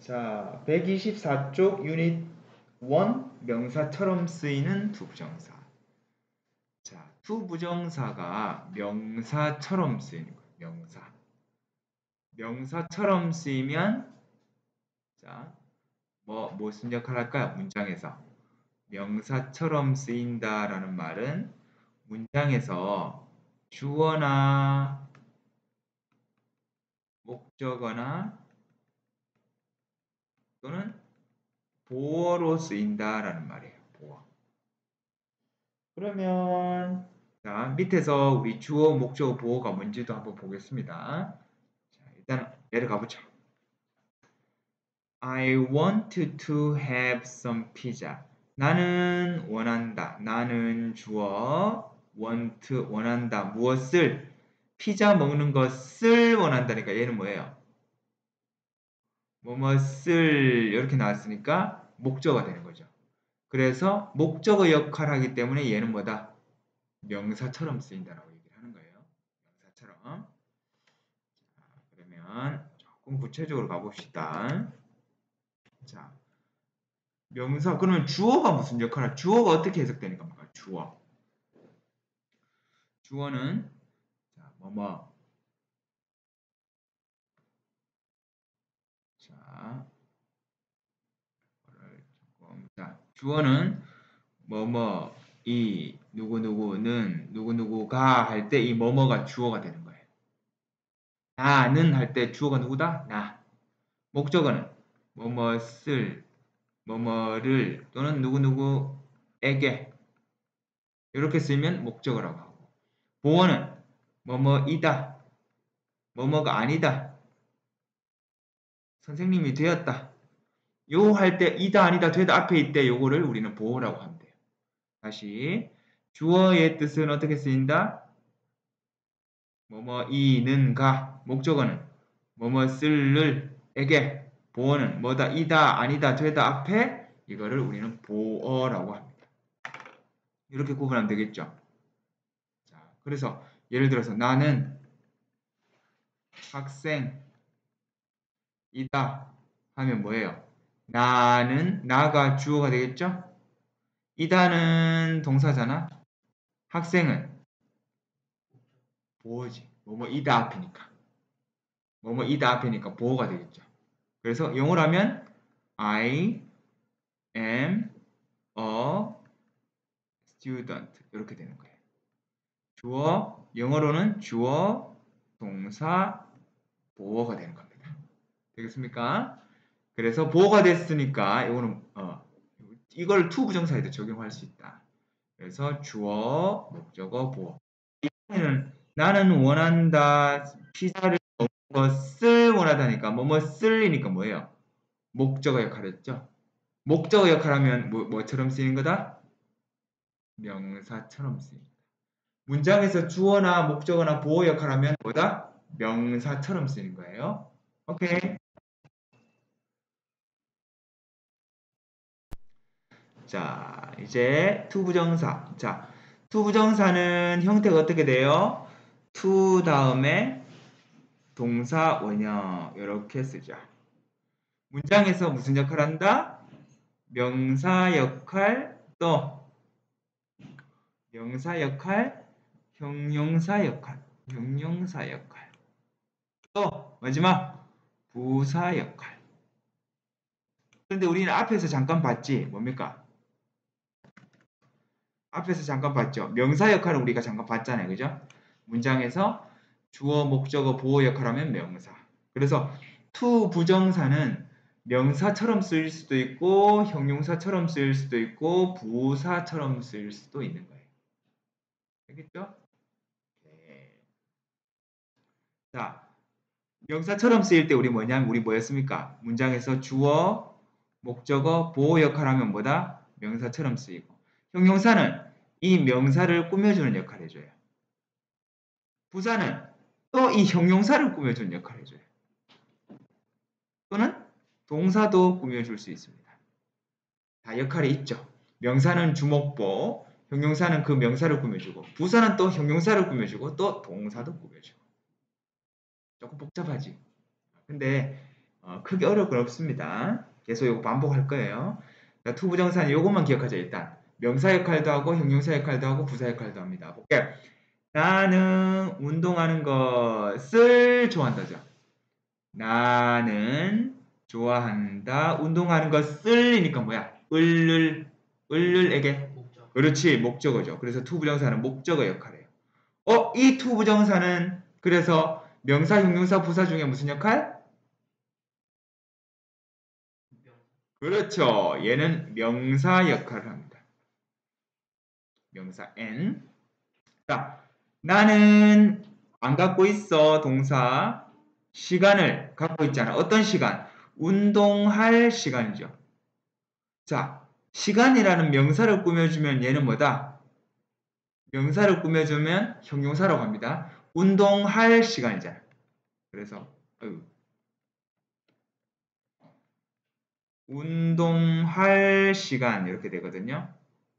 자, 124쪽 유닛 1 명사처럼 쓰이는 투부정사. 자, 투부정사가 명사처럼 쓰이는 거예요. 명사처럼 쓰이면 자, 무슨 역할을 할까요? 문장에서 명사처럼 쓰인다라는 말은 문장에서 주어나 목적어나 또는 보어로 쓰인다라는 말이에요. 보어. 그러면 자, 밑에서 우리 주어, 목적어, 보어가 뭔지도 한번 보겠습니다. 자, 일단 예를 가보죠. I want to have some pizza. 나는 원한다. 나는 주어 want 원한다. 무엇을? 피자 먹는 것을 원한다니까 얘는 뭐예요? 뭐뭇을 이렇게 나왔으니까 목적어가 되는 거죠. 그래서 목적어 역할을 하기 때문에 얘는 뭐다? 명사처럼 쓰인다라고 얘기를 하는 거예요. 명사처럼. 자, 그러면 조금 구체적으로 가봅시다. 자, 명사 그러면 주어가 무슨 역할을? 주어가 어떻게 해석되는 겁니까? 주어는 자, 자, 자, 주어는 이 누구누구는 누구누구가 할 때 이 뭐뭐가 주어가 되는 거예요. 나는 할 때 주어가 누구다? 나. 목적어는 뭐뭇을 뭐뭐를 또는 누구누구에게 이렇게 쓰면 목적어라고 하고 보어는 뭐뭐이다 뭐뭐가 아니다 선생님이 되었다 요 할 때 이다 아니다 되다 앞에 있대 요거를 우리는 보어라고 하면 돼요. 다시 주어의 뜻은 어떻게 쓰인다? 뭐뭐이는가 목적어는 뭐뭐쓸을 에게 보어는 뭐다 이다 아니다 되다 앞에 이거를 우리는 보어라고 합니다. 이렇게 구분하면 되겠죠. 자, 그래서 예를 들어서 나는 학생이다 하면 뭐예요? 나가 주어가 되겠죠? 이다는 동사잖아. 학생은 보어지. 뭐뭐이다 앞이니까. 뭐뭐이다 앞이니까 보어가 되겠죠. 그래서 영어로 하면 I am a student 이렇게 되는 거예요. 주어 영어로는 주어 동사 보어가 되는 겁니다. 되겠습니까? 그래서 보어가 됐으니까 이거는 이걸 to 부정사에도 적용할 수 있다. 그래서 주어, 목적어, 보어. 이번에는 나는 원한다. 피자를 먹는 것을 원하다니까 뭐뭐쓸이니까 뭐예요? 목적어 역할했죠. 목적어 역할하면 뭐처럼 쓰이는 거다? 명사처럼 쓰입니다. 문장에서 주어나 목적어나 보어 역할하면 뭐다? 명사처럼 쓰이는 거예요. 오케이. 자, 이제 투부정사. 자, 투부정사는 형태가 어떻게 돼요? to 다음에 동사 원형 이렇게 쓰죠. 문장에서 무슨 역할을 한다? 명사 역할 또 명사 역할, 형용사 역할 또 마지막 부사 역할. 그런데 우리는 앞에서 잠깐 봤지 뭡니까? 앞에서 잠깐 봤죠. 명사 역할은 우리가 잠깐 봤잖아요. 그죠? 문장에서 주어, 목적어, 보어 역할하면 명사. 그래서 to 부정사는 명사처럼 쓰일 수도 있고 형용사처럼 쓰일 수도 있고 부사처럼 쓰일 수도 있는 거예요. 알겠죠? 네. 자, 명사처럼 쓰일 때 우리 뭐냐면 우리 뭐였습니까? 문장에서 주어, 목적어, 보어 역할하면 뭐다? 명사처럼 쓰이고 형용사는 이 명사를 꾸며주는 역할을 해줘요. 부사는 또 이 형용사를 꾸며주는 역할을 해줘요. 또는 동사도 꾸며줄 수 있습니다. 다 역할이 있죠. 명사는 주목보, 형용사는 그 명사를 꾸며주고 부사는 또 형용사를 꾸며주고 또 동사도 꾸며주고 조금 복잡하지. 근데 크게 어려울 건 없습니다. 계속 이거 반복할 거예요. 자, 투부정사는 이것만 기억하자. 일단 명사 역할도 하고 형용사 역할도 하고 부사 역할도 합니다. 볼게요. 나는 운동하는 것을 좋아한다죠. 나는 좋아한다. 운동하는 것을이니까 뭐야? 을에게. 목적. 그렇지, 목적어죠. 그래서 투부정사는 목적어 역할이에요. 이 투부정사는 그래서 명사, 형용사, 부사 중에 무슨 역할? 그렇죠. 얘는 명사 역할을 합니다. 명사 N. 자, 나는 안 갖고 있어. 동사. 시간을 갖고 있잖아. 어떤 시간? 운동할 시간이죠. 자, 시간이라는 명사를 꾸며주면 얘는 뭐다? 명사를 꾸며주면 형용사라고 합니다. 운동할 시간이잖아. 그래서 운동할 시간 이렇게 되거든요.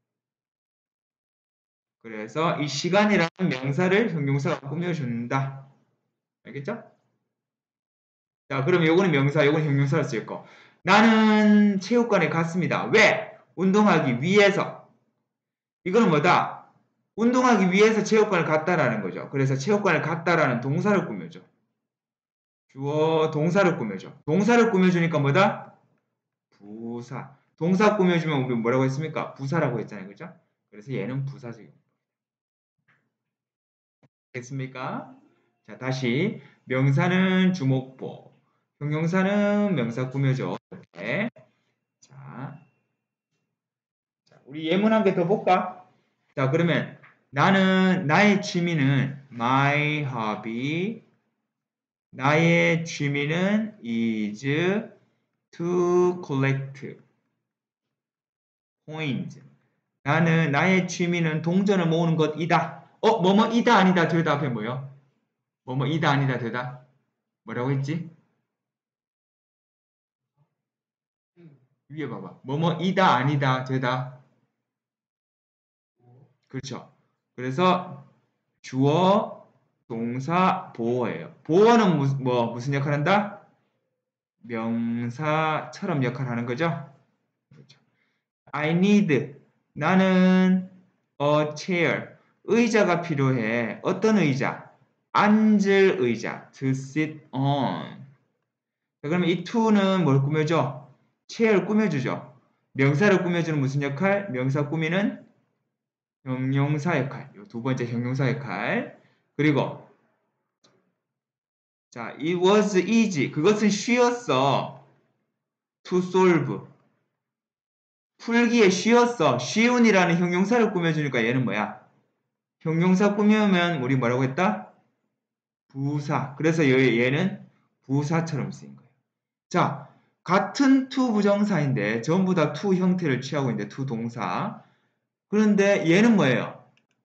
그래서 이 시간이라는 명사를 형용사가 꾸며준다. 알겠죠? 자, 그럼 요거는 명사, 요거는 형용사로 쓸 거. 나는 체육관에 갔습니다. 왜? 운동하기 위해서. 이거는 뭐다? 운동하기 위해서 체육관을 갔다라는 거죠. 그래서 체육관을 갔다라는 동사를 꾸며줘. 주어, 동사를 꾸며줘. 동사를 꾸며주니까 뭐다? 부사. 동사 꾸며주면 우리 뭐라고 했습니까? 부사라고 했잖아요. 그죠? 그래서 얘는 부사적인. 됐습니까? 자, 다시. 명사는 주목보. 형용사는 명사 꾸며줘. 이렇게. 자, 우리 예문 한 개 더 볼까? 자, 그러면 나의 취미는 my hobby. 나의 취미는 is to collect coins. 나의 취미는 동전을 모으는 것이다. 뭐뭐이다 아니다 되다 앞에 뭐요? 뭐뭐이다 아니다 되다. 뭐라고 했지? 위에 봐봐. 뭐뭐이다 아니다 되다. 그렇죠. 그래서 주어, 동사, 보어예요. 보어는 무슨 역할을 한다? 명사처럼 역할을 하는 거죠. 그렇죠. I need. 나는 a chair. 의자가 필요해. 어떤 의자? 앉을 의자. To sit on. 자, 그러면 이 to는 뭘 꾸며줘? chair 꾸며주죠. 명사를 꾸며주는 무슨 역할? 명사 꾸미는 형용사 역할. 두 번째 형용사 역할. 그리고 자, it was easy. 그것은 쉬웠어. to solve. 풀기에 쉬웠어. 쉬운이라는 형용사를 꾸며주니까 얘는 뭐야? 형용사 꾸미면 우리 뭐라고 했다? 부사. 그래서 얘는 부사처럼 쓰인 거예요. 자, 같은 to 부정사인데 전부 다 to 형태를 취하고 있는데 to 동사. 그런데 얘는 뭐예요?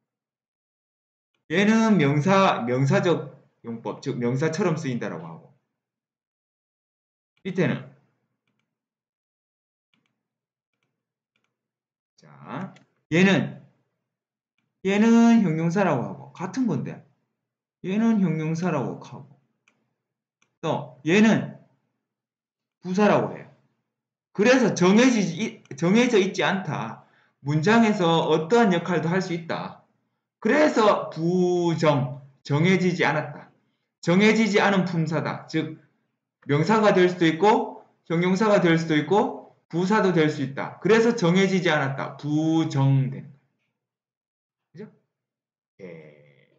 얘는 명사적 용법, 즉 명사처럼 쓰인다라고 하고. 밑에는 자, 얘는 형용사라고 하고 같은 건데 얘는 형용사라고 하고 또 얘는 부사라고 해요. 그래서 정해져 있지 않다. 문장에서 어떠한 역할도 할 수 있다. 그래서 정해지지 않았다. 정해지지 않은 품사다. 즉 명사가 될 수도 있고 형용사가 될 수도 있고 부사도 될 수 있다. 그래서 정해지지 않았다. 부정된. 그죠? 예.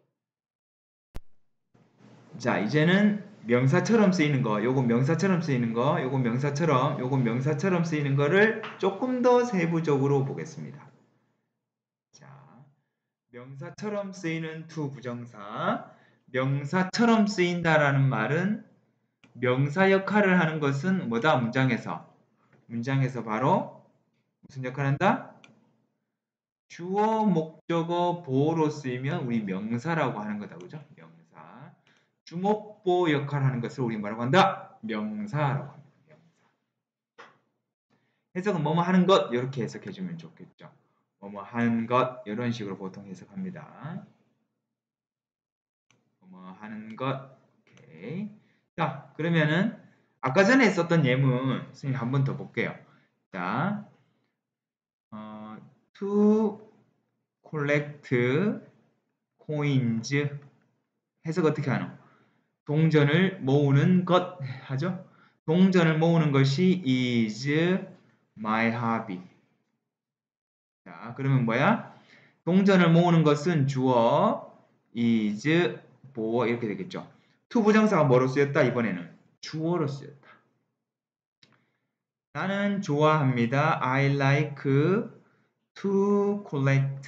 자, 이제는 명사처럼 쓰이는 거, 요건 명사처럼 쓰이는 거, 요건 명사처럼 쓰이는 거를 조금 더 세부적으로 보겠습니다. 자, 명사처럼 쓰이는 to 부정사. 명사처럼 쓰인다라는 말은 명사 역할을 하는 것은 뭐다? 문장에서 바로 무슨 역할을 한다? 주어, 목적어, 보어로 쓰이면 우리 명사라고 하는 거다. 그죠? 명사. 주목보 역할을 하는 것을 우리 뭐라고 한다? 명사라고 합니다. 명사. 해석은 뭐뭐 하는 것 이렇게 해석해 주면 좋겠죠. 뭐뭐 하는 것 이런 식으로 보통 해석합니다. 뭐뭐 하는 것. 오케이. 자, 그러면은 아까 전에 썼던 예문 선생님 한 번 더 볼게요. 자, to collect coins 해석 어떻게 하노? 동전을 모으는 것 하죠? 동전을 모으는 것이 is my hobby. 자, 그러면 뭐야? 동전을 모으는 것은 주어 is 보어 이렇게 되겠죠. to 부정사가 뭐로 쓰였다? 이번에는 주어로 쓰였다. 나는 좋아합니다. I like to collect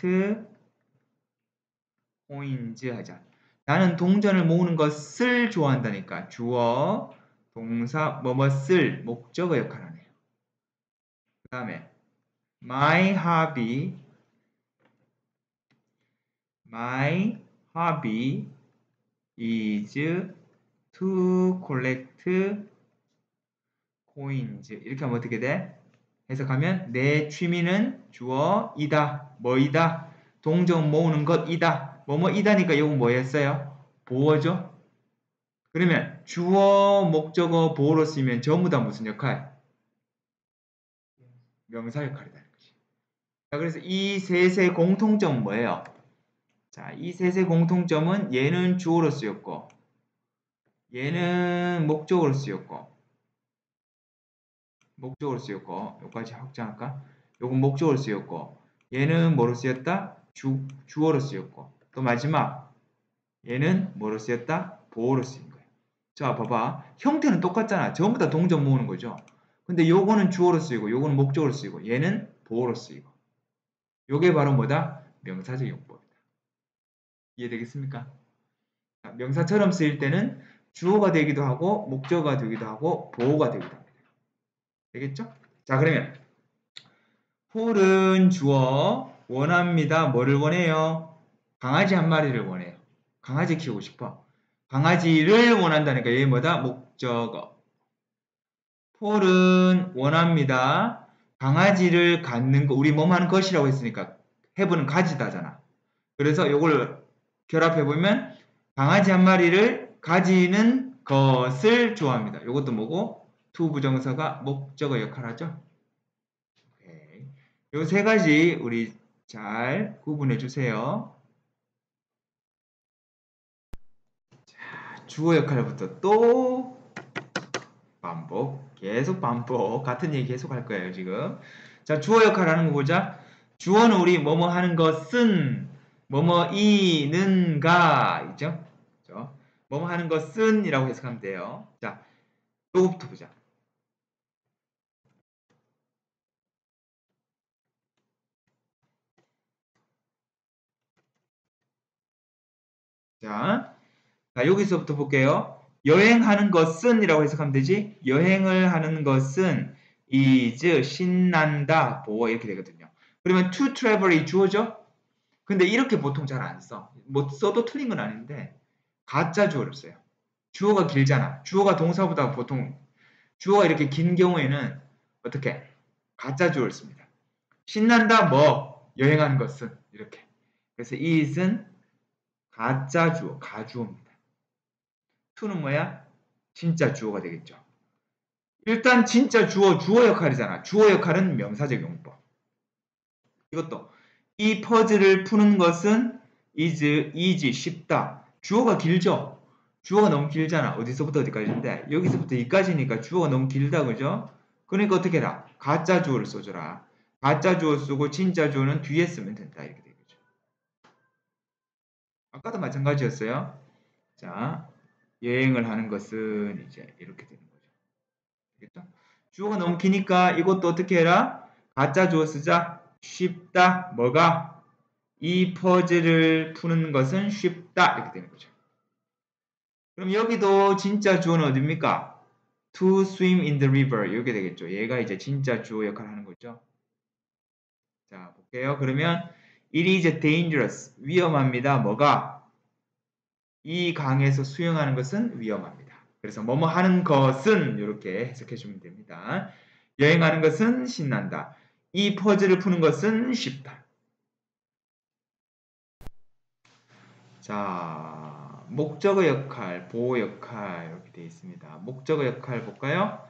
coins 하자. 나는 동전을 모으는 것을 좋아한다니까. 주어, 동사, 뭐뭐을 목적어 역할을 하네요. 그 다음에 my hobby is to collect coins. 이렇게 하면 어떻게 돼? 해석하면 내 취미는 주어이다. 뭐이다? 동전 모으는 것이다. 뭐뭐이다니까 이건 뭐였어요? 보어죠? 그러면 주어, 목적어, 보어로 쓰면 전부 다 무슨 역할? 명사 역할이라는 거지. 자, 그래서 이 셋의 공통점은 뭐예요? 자, 이 셋의 공통점은 얘는 주어로 쓰였고 얘는 목적어로 쓰였고 여기까지 확장할까? 요건 목적어로 쓰였고 얘는 뭐로 쓰였다? 주어로 쓰였고 또 마지막 얘는 뭐로 쓰였다? 보어로 쓰인 거예요. 자, 봐봐. 형태는 똑같잖아. 전부 다 동전 모으는 거죠. 근데 요거는 주어로 쓰이고 요거는 목적어로 쓰이고 얘는 보어로 쓰이고 요게 바로 뭐다? 명사적 용법이다. 이해되겠습니까? 자, 명사처럼 쓰일 때는 주어가 되기도 하고 목적어가 되기도 하고 보어가 되기도 합니다. 되겠죠? 자, 그러면 폴은 주어 원합니다. 뭐를 원해요? 강아지 한 마리를 원해요. 강아지 키우고 싶어. 강아지를 원한다니까 얘 뭐다? 목적어. 폴은 원합니다. 강아지를 갖는 거, 우리 몸 하는 것이라고 했으니까 have는 가지다잖아. 그래서 이걸 결합해보면 강아지 한 마리를 가지는 것을 좋아합니다. 이것도 뭐고? to 부정사가 목적어 역할을 하죠. 요 세 가지 우리 잘 구분해 주세요. 자, 주어 역할부터 또 반복, 계속 반복, 같은 얘기 계속 할 거예요, 지금. 자, 주어 역할 하는 거 보자. 주어는 우리 뭐뭐 하는 것은, 뭐뭐 이는가, 있죠? 그죠? 뭐뭐 하는 것은 이라고 해석하면 돼요. 자, 요거부터 보자. 자, 여기서부터 볼게요. 여행하는 것은 이라고 해석하면 되지. 여행을 하는 것은 is 신난다 보어 이렇게 되거든요. 그러면 to travel이 주어죠. 근데 이렇게 보통 잘 안 써. 뭐 써도 틀린 건 아닌데 가짜 주어를 써요. 주어가 길잖아. 주어가 동사보다 보통 주어가 이렇게 긴 경우에는 어떻게 가짜 주어를 씁니다. 신난다 뭐 여행하는 것은 이렇게. 그래서 is은 가짜 주어, 가주어입니다. to는 뭐야? 진짜 주어가 되겠죠. 일단 진짜 주어 역할이잖아. 주어 역할은 명사적 용법. 이것도 이 퍼즐을 푸는 것은 is 쉽다. 주어가 길죠? 주어가 너무 길잖아. 어디서부터 어디까지인데 여기서부터 여기까지니까 주어가 너무 길다 그죠? 그러니까 어떻게 해라? 가짜 주어를 써줘라. 가짜 주어 쓰고 진짜 주어는 뒤에 쓰면 된다. 이렇게 되겠죠. 아까도 마찬가지였어요. 자, 여행을 하는 것은 이제 이렇게 되는 거죠. 알겠죠? 주어가 너무 기니까 이것도 어떻게 해라? 가짜 주어 쓰자. 쉽다. 뭐가? 이 퍼즐을 푸는 것은 쉽다. 이렇게 되는 거죠. 그럼 여기도 진짜 주어는 어딥니까? To swim in the river. 이렇게 되겠죠. 얘가 이제 진짜 주어 역할을 하는 거죠. 자, 볼게요. 그러면 it is dangerous. 위험합니다. 뭐가? 이 강에서 수영하는 것은 위험합니다. 그래서 뭐뭐 하는 것은 이렇게 해석해 주면 됩니다. 여행하는 것은 신난다. 이 퍼즐을 푸는 것은 쉽다. 자, 목적어 역할, 보호 역할 이렇게 되어 있습니다. 목적어 역할 볼까요?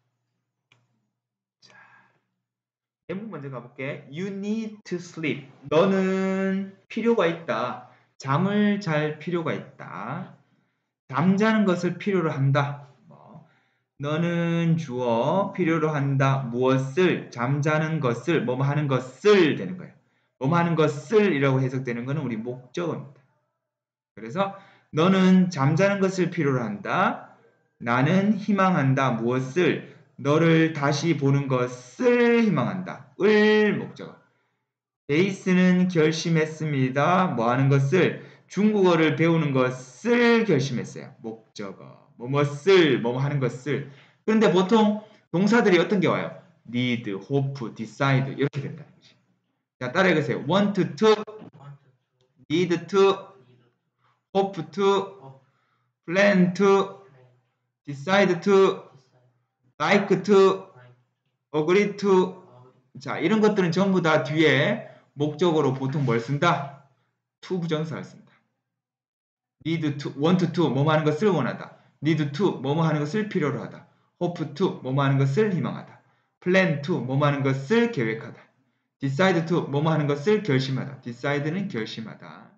자, 예문 먼저 가볼게. You need to sleep. 너는 필요가 있다. 잠을 잘 필요가 있다. 잠자는 것을 필요로 한다. 너는 주어 필요로 한다. 무엇을? 잠자는 것을, 뭐뭐 하는 것을 되는 거예요. 뭐뭐 하는 것을 이라고 해석되는 것은 우리 목적어입니다. 그래서 너는 잠자는 것을 필요로 한다. 나는 희망한다. 무엇을? 너를 다시 보는 것을 희망한다. 을 목적어. 베이스는 결심했습니다. 뭐 하는 것을? 중국어를 배우는 것을 결심했어요. 목적어. 뭐뭐을, 뭐뭐 하는 것을. 그런데 보통 동사들이 어떤 게 와요? need, hope, decide 이렇게 된다는 거지. 자, 따라해보세요. want to, need to, hope to, plan to, decide to, like to, agree to. 자, 이런 것들은 전부 다 뒤에 목적으로 보통 뭘 쓴다? to 부정사를 쓴다. need to, want to, 뭐뭐 하는 것을 원하다. need to, 뭐뭐 하는 것을 필요로 하다. hope to, 뭐뭐 하는 것을 희망하다. plan to, 뭐뭐 하는 것을 계획하다. decide to, 뭐뭐 하는 것을 결심하다. decide는 결심하다.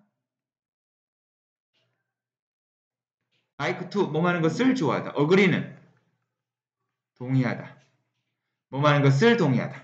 like to, 뭐뭐 하는 것을 좋아하다. agree는 동의하다. 뭐뭐 하는 것을 동의하다.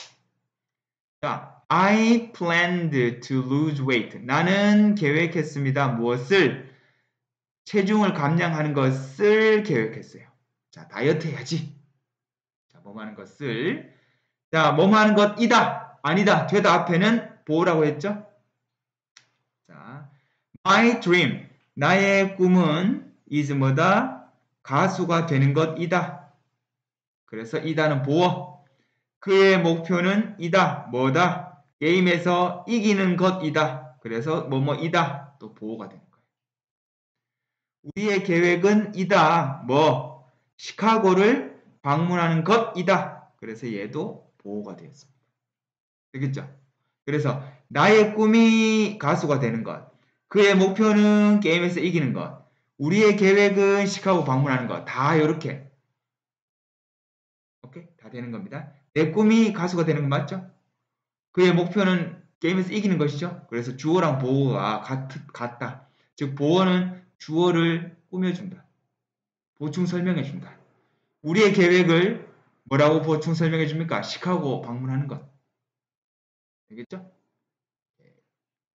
자, I planned to lose weight. 나는 계획했습니다. 무엇을? 체중을 감량하는 것을 계획했어요. 자, 다이어트 해야지. 자, 뭐뭐 하는 것을. 자, 뭐뭐 하는 것이다. 아니다. 되다 앞에는 보호라고 했죠? 자, my dream. 나의 꿈은 is 뭐다? 가수가 되는 것이다. 그래서 이다는 보호. 그의 목표는 이다. 뭐다? 게임에서 이기는 것이다. 그래서 뭐뭐이다. 또 보호가 되는 거예요. 우리의 계획은 이다. 뭐? 시카고를 방문하는 것이다. 그래서 얘도 보호가 되었습니다. 되겠죠? 그래서 나의 꿈이 가수가 되는 것. 그의 목표는 게임에서 이기는 것. 우리의 계획은 시카고 방문하는 것. 다 이렇게. 오케이? 다 되는 겁니다. 내 꿈이 가수가 되는 거 맞죠? 그의 목표는 게임에서 이기는 것이죠. 그래서 주어랑 보어가 같다. 즉 보어는 주어를 꾸며준다. 보충 설명해준다. 우리의 계획을 뭐라고 보충 설명해줍니까? 시카고 방문하는 것. 되겠죠?